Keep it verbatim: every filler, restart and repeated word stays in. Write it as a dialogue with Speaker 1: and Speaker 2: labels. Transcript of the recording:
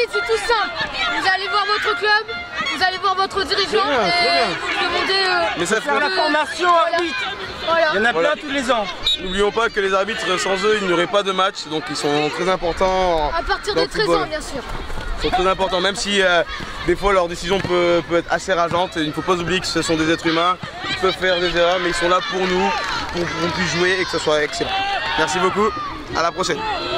Speaker 1: l'arbitre, c'est tout simple. Vous allez voir votre club, vous allez voir votre dirigeant
Speaker 2: bien,
Speaker 1: et vous demandez euh,
Speaker 2: Mais ça
Speaker 3: Faire la
Speaker 1: de-
Speaker 3: formation
Speaker 1: voilà.
Speaker 3: arbitre.
Speaker 1: Voilà.
Speaker 3: Il y en a
Speaker 2: Voilà.
Speaker 3: plein tous les ans.
Speaker 2: N'oublions pas que les arbitres, sans eux, il n'y aurait pas de match, donc ils sont très importants.
Speaker 1: À partir
Speaker 2: dans
Speaker 1: de
Speaker 2: le
Speaker 1: treize
Speaker 2: football.
Speaker 1: ans, bien sûr.
Speaker 2: Ils sont très importants, même si euh, des fois leur décision peut, peut être assez rageante. Il ne faut pas oublier que ce sont des êtres humains, ils peuvent faire des erreurs, mais ils sont là pour nous, pour qu'on puisse jouer et que ce soit excellent. Merci beaucoup, à la prochaine.